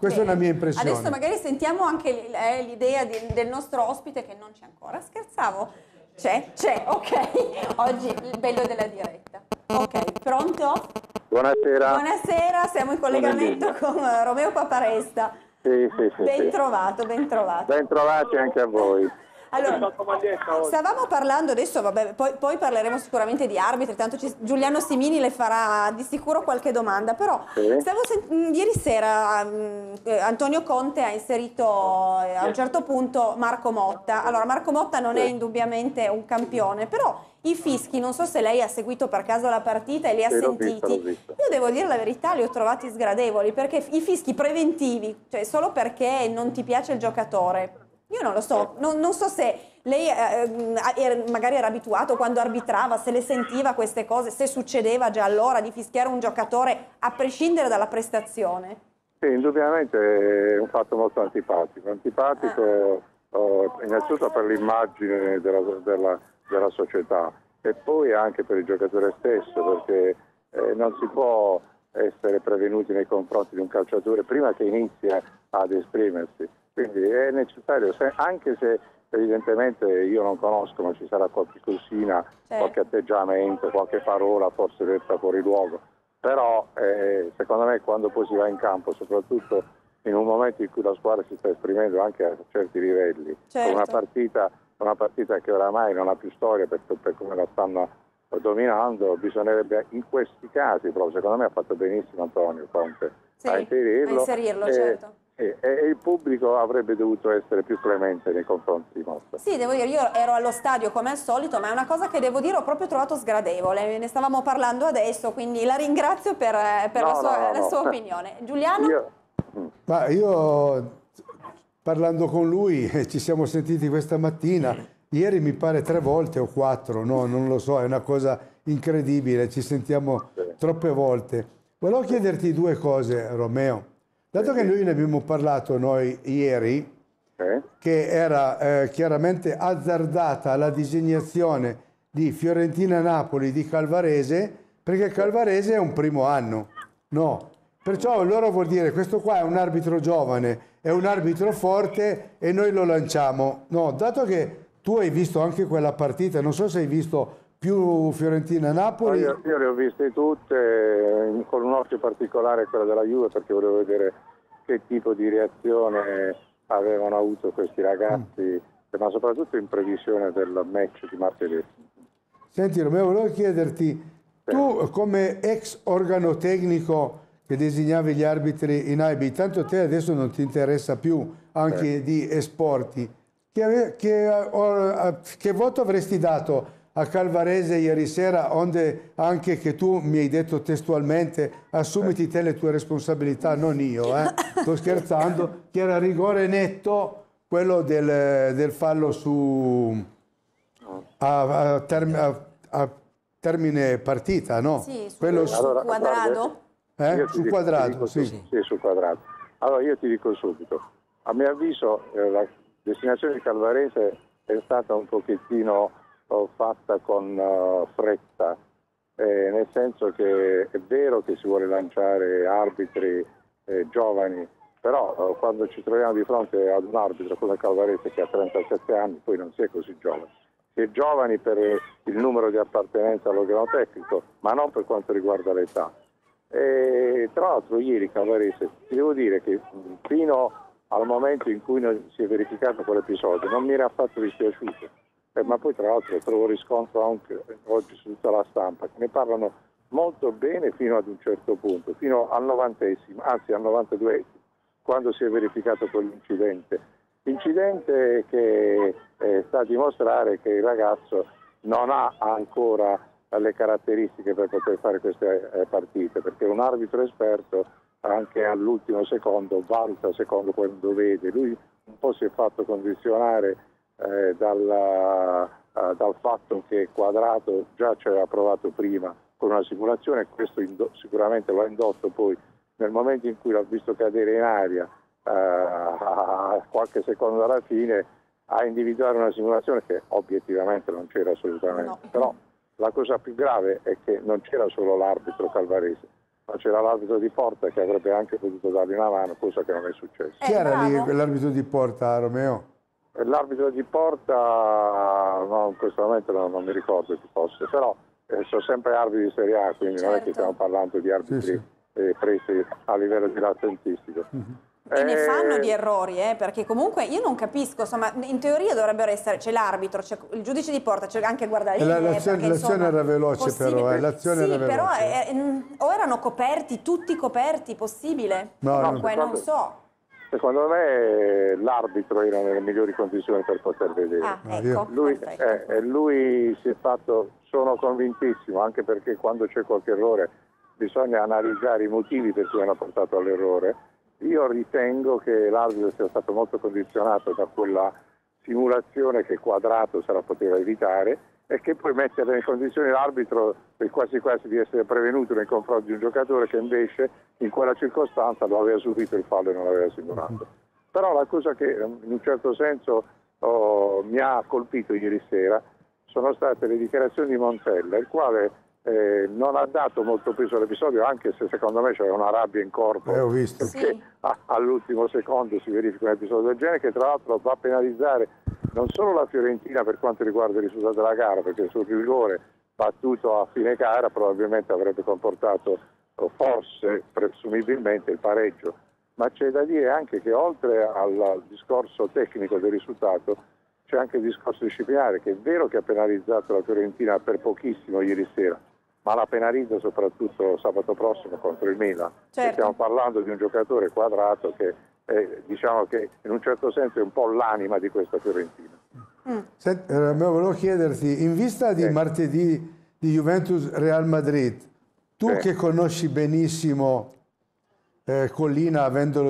Questa è una mia impressione. Adesso magari sentiamo anche l'idea del nostro ospite che non c'è ancora. Scherzavo? C'è, ok. Oggi il bello della diretta. Ok, pronto? Buonasera. Buonasera, siamo in collegamento con Romeo Paparesta. Sì. Ben trovato, ben trovato. Ben trovati anche a voi. Allora, stavamo parlando adesso, vabbè, poi parleremo sicuramente di arbitri, tanto Giuliano Simini le farà di sicuro qualche domanda, però ieri sera Antonio Conte ha inserito a un certo punto Marco Motta. Allora, Marco Motta non è indubbiamente un campione, però i fischi, non so se lei ha seguito per caso la partita e li ha sentiti, l'ho visto. io devo dire la verità, li ho trovati sgradevoli, perché i fischi preventivi, cioè solo perché non ti piace il giocatore. Io non lo so, non so se lei magari era abituato quando arbitrava, se le sentiva queste cose, se succedeva già allora di fischiare un giocatore a prescindere dalla prestazione. Sì, indubbiamente è un fatto molto antipatico. Innanzitutto per l'immagine della società e poi anche per il giocatore stesso, perché non si può essere prevenuti nei confronti di un calciatore prima che inizia ad esprimersi. Quindi è necessario, anche se evidentemente io non conosco, ma ci sarà qualche cosina, qualche atteggiamento, qualche parola forse detta fuori luogo, però secondo me quando poi si va in campo, soprattutto in un momento in cui la squadra si sta esprimendo anche a certi livelli, con una partita che oramai non ha più storia per come la stanno dominando, bisognerebbe in questi casi, però secondo me ha fatto benissimo Antonio Conte a inserirlo, certo. E il pubblico avrebbe dovuto essere più clemente nei confronti di Motta. Sì, devo dire, io ero allo stadio come al solito, ma è una cosa che devo dire ho proprio trovato sgradevole, ne stavamo parlando adesso, quindi la ringrazio per la sua opinione. Giuliano? Io parlando con lui, ci siamo sentiti questa mattina, ieri mi pare 3 volte o 4, no, non lo so, è una cosa incredibile, ci sentiamo troppe volte. Volevo chiederti 2 cose, Romeo. Dato che noi ne abbiamo parlato ieri, che era chiaramente azzardata la disegnazione di Fiorentina-Napoli di Calvarese, perché Calvarese è un primo anno, no? Perciò allora vuol dire questo qua è un arbitro giovane, è un arbitro forte e noi lo lanciamo. No, dato che tu hai visto anche quella partita, non so se hai visto più Fiorentina-Napoli. Io le ho viste tutte, con un occhio particolare quella della Juve, perché volevo vedere che tipo di reazione avevano avuto questi ragazzi, ma soprattutto in previsione del match di martedì. Senti Romeo, volevo chiederti, tu come ex organo tecnico che designavi gli arbitri in AIB, tanto te adesso non ti interessa più anche di esporti, che voto avresti dato a Calvarese ieri sera, onde anche che tu mi hai detto testualmente assumiti te le tue responsabilità, non io, sto scherzando, che era rigore netto quello del fallo a termine partita, no? Sì, quello su Quadrado? Sul Quadrado, sì. Sì, sul Quadrado. Allora io ti dico subito, a mio avviso la destinazione di Calvarese è stata un pochettino fatta con fretta, nel senso che è vero che si vuole lanciare arbitri giovani, però quando ci troviamo di fronte ad un arbitro come Calvarese che ha 37 anni, poi non si è così giovane. Si è giovani per il numero di appartenenza all'organo tecnico, ma non per quanto riguarda l'età. Tra l'altro ieri Calvarese, ti devo dire che fino al momento in cui si è verificato quell'episodio non mi era affatto dispiaciuto. Ma poi tra l'altro trovo riscontro anche oggi su tutta la stampa, che ne parlano molto bene fino ad un certo punto, fino al 90esimo, anzi al 92esimo, quando si è verificato quell'incidente. Incidente che sta a dimostrare che il ragazzo non ha ancora le caratteristiche per poter fare queste partite, perché un arbitro esperto anche all'ultimo secondo valuta secondo quando vede. Lui un po' si è fatto condizionare dal fatto che Quadrato già ci aveva provato prima con una simulazione, e questo sicuramente lo ha indotto poi nel momento in cui l'ha visto cadere in aria qualche secondo alla fine a individuare una simulazione che obiettivamente non c'era assolutamente. Però la cosa più grave è che non c'era solo l'arbitro Calvarese, ma c'era l'arbitro di porta che avrebbe anche potuto dargli una mano, cosa che non è successa. Chi era lì l'arbitro di porta, Romeo? L'arbitro di porta, no, in questo momento non mi ricordo chi fosse, però sono sempre arbitri di Serie A, quindi non è che stiamo parlando di arbitri presi a livello dilettantistico. E ne fanno di errori, perché comunque io non capisco, insomma, in teoria dovrebbero essere, c'è l'arbitro, c'è il giudice di porta, c'è anche guardare l'azione era veloce però, l'azione era veloce. Però o erano coperti, tutti coperti, possibile? Comunque non so. Secondo me l'arbitro era nelle migliori condizioni per poter vedere. Ecco, lui si è fatto, sono convintissimo, anche perché quando c'è qualche errore bisogna analizzare i motivi per cui hanno portato all'errore. Io ritengo che l'arbitro sia stato molto condizionato da quella simulazione che Quadrato se la poteva evitare e che poi mette in condizioni l'arbitro quasi quasi di essere prevenuto nei confronti di un giocatore che invece in quella circostanza lo aveva subito il fallo e non l'aveva simulato. Però la cosa che in un certo senso mi ha colpito ieri sera sono state le dichiarazioni di Montella, il quale non ha dato molto peso all'episodio, anche se secondo me c'era una rabbia in corpo, ho visto. Perché all'ultimo secondo si verifica un episodio del genere che tra l'altro va a penalizzare non solo la Fiorentina per quanto riguarda il risultato della gara, perché sul rigore battuto a fine gara probabilmente avrebbe comportato forse, presumibilmente, il pareggio, ma c'è da dire anche che oltre al discorso tecnico del risultato c'è anche il discorso disciplinare, che è vero che ha penalizzato la Fiorentina per pochissimo ieri sera, ma la penalizza soprattutto sabato prossimo contro il Milan. Certo. Stiamo parlando di un giocatore Quadrato che diciamo che in un certo senso è un po' l'anima di questa Fiorentina. Volevo chiederti, in vista di martedì di Juventus-Real Madrid, tu che conosci benissimo Collina avendolo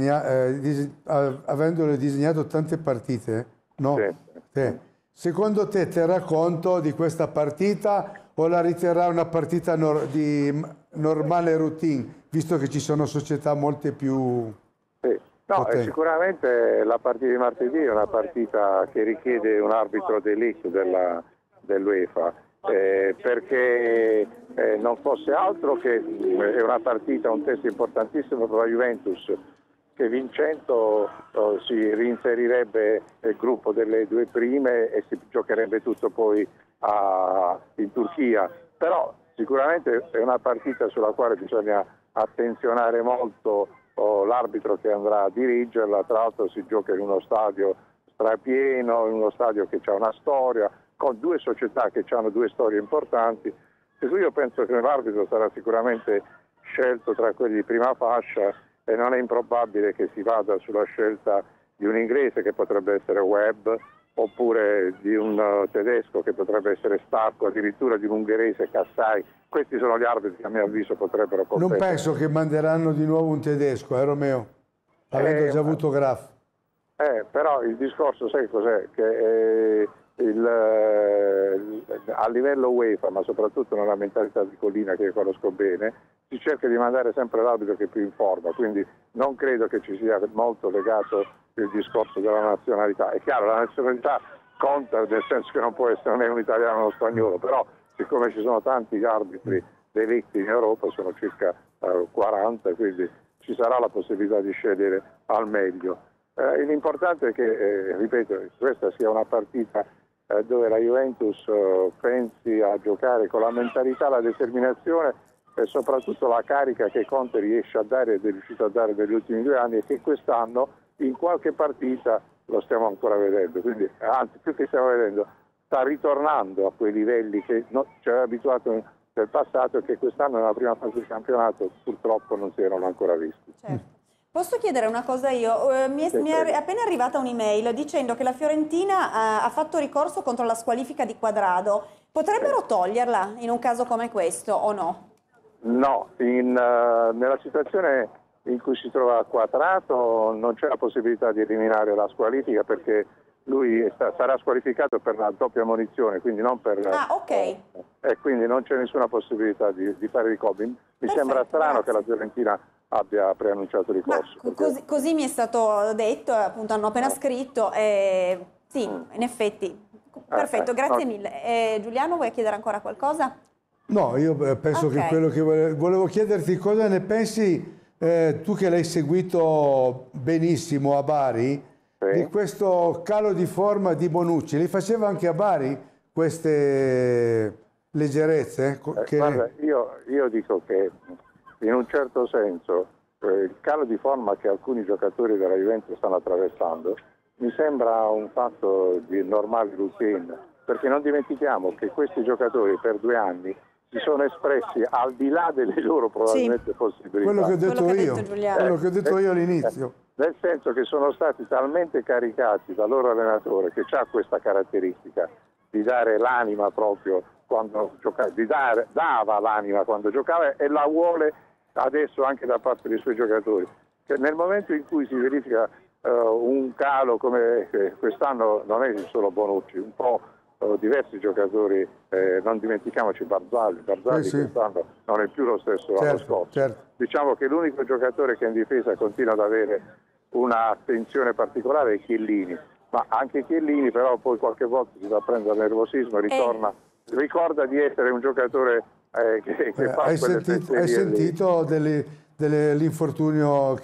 disegnato tante partite, no? Secondo te terrà conto di questa partita o la riterrà una partita di normale routine, visto che ci sono società molte più potenti? Sicuramente la partita di martedì è una partita che richiede un arbitro d'élite dell'UEFA, perché non fosse altro che è una partita, un test importantissimo per la Juventus, che vincendo si reinserirebbe nel gruppo delle due prime e si giocherebbe tutto poi in Turchia. Però sicuramente è una partita sulla quale bisogna attenzionare molto l'arbitro che andrà a dirigerla. Tra l'altro si gioca in uno stadio strapieno, in uno stadio che ha una storia, con due società che hanno due storie importanti, per cui io penso che l'arbitro sarà sicuramente scelto tra quelli di prima fascia e non è improbabile che si vada sulla scelta di un inglese che potrebbe essere Webb, oppure di un tedesco che potrebbe essere Starco, addirittura di un ungherese Kassai. Questi sono gli arbitri che a mio avviso potrebbero competere. Non penso che manderanno di nuovo un tedesco, Romeo? Avendo già avuto Graf. Però il discorso, sai cos'è? Che a livello UEFA, ma soprattutto nella mentalità di Collina che io conosco bene, si cerca di mandare sempre l'arbitro che più informa, quindi non credo che ci sia molto legato il discorso della nazionalità. È chiaro, la nazionalità conta, nel senso che non può essere, non è un italiano o uno spagnolo, però siccome ci sono tanti arbitri eletti in Europa, sono circa 40, quindi ci sarà la possibilità di scegliere al meglio. L'importante è che, ripeto, questa sia una partita dove la Juventus pensi a giocare con la mentalità, la determinazione e soprattutto la carica che Conte riesce a dare ed è riuscito a dare negli ultimi 2 anni, e che quest'anno in qualche partita lo stiamo ancora vedendo, quindi anzi più che stiamo vedendo sta ritornando a quei livelli che ci aveva abituato nel passato e che quest'anno nella prima fase del campionato purtroppo non si erano ancora visti. Certo. Posso chiedere una cosa io? Mi è appena arrivata un'email dicendo che la Fiorentina ha fatto ricorso contro la squalifica di Quadrado. Potrebbero toglierla in un caso come questo o no? No, nella situazione in cui si trova Quadrato non c'è la possibilità di eliminare la squalifica, perché lui sarà squalificato per la doppia ammonizione, quindi non per... ok. E quindi non c'è nessuna possibilità di fare ricorso. Mi sembra strano che la Fiorentina abbia preannunciato il ricorso. Così mi è stato detto, appunto hanno appena scritto, sì, in effetti. Perfetto, grazie mille. Giuliano, vuoi chiedere ancora qualcosa? No, io penso che quello che volevo chiederti, cosa ne pensi, tu che l'hai seguito benissimo a Bari, di questo calo di forma di Bonucci. Li faceva anche a Bari queste leggerezze? Guarda, io dico che in un certo senso il calo di forma che alcuni giocatori della Juventus stanno attraversando mi sembra un fatto di normale routine, perché non dimentichiamo che questi giocatori per 2 anni si sono espressi al di là delle loro probabilmente possibilità. Quello che ho detto io all'inizio. Nel senso che sono stati talmente caricati dal loro allenatore, che ha questa caratteristica di dare l'anima proprio quando giocava, dava l'anima quando giocava e la vuole adesso anche da parte dei suoi giocatori. Che nel momento in cui si verifica un calo come quest'anno, non è solo Bonucci, un po' diversi giocatori, non dimentichiamoci Barzagli quest'anno non è più lo stesso l'anno scorso. Diciamo che l'unico giocatore che in difesa continua ad avere un'attenzione particolare è Chiellini, ma anche Chiellini però poi qualche volta si va a prendere nervosismo, ricorda di essere un giocatore che fa hai sentito dell'infortunio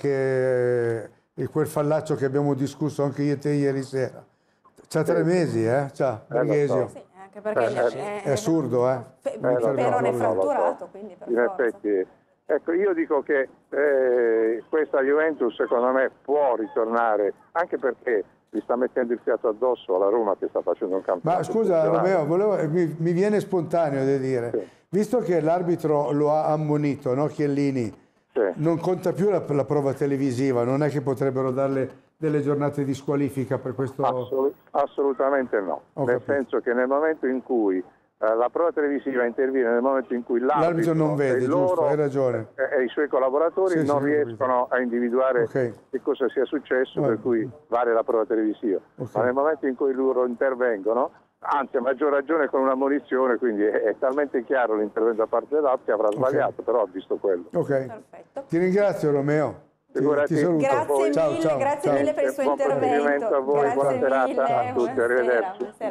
e quel fallaccio che abbiamo discusso anche io e te ieri sera? C'ha 3 mesi, Borghesio. Sì, anche perché è assurdo, Perone è fratturato, quindi per in forza. effetti, ecco, io dico che questa Juventus secondo me può ritornare, anche perché gli sta mettendo il fiato addosso alla Roma che sta facendo un campionato. Ma scusa Romeo, mi viene spontaneo da dire, visto che l'arbitro lo ha ammonito, no, Chiellini, non conta più la prova televisiva, non è che potrebbero darle delle giornate di squalifica per questo? Assolutamente no, nel senso che nel momento in cui la prova televisiva interviene, nel momento in cui l'arbitro non vede, giusto, hai ragione, e i suoi collaboratori non riescono a individuare che cosa sia successo, per cui vale la prova televisiva. Ma nel momento in cui loro intervengono, anzi a maggior ragione con una munizione, quindi è talmente chiaro l'intervento da parte dell'arbitro che avrà sbagliato, però ha visto quello. Perfetto. Ti ringrazio Romeo. Ti saluto. Grazie mille per il suo intervento. A voi, buona serata a tutti, arrivederci.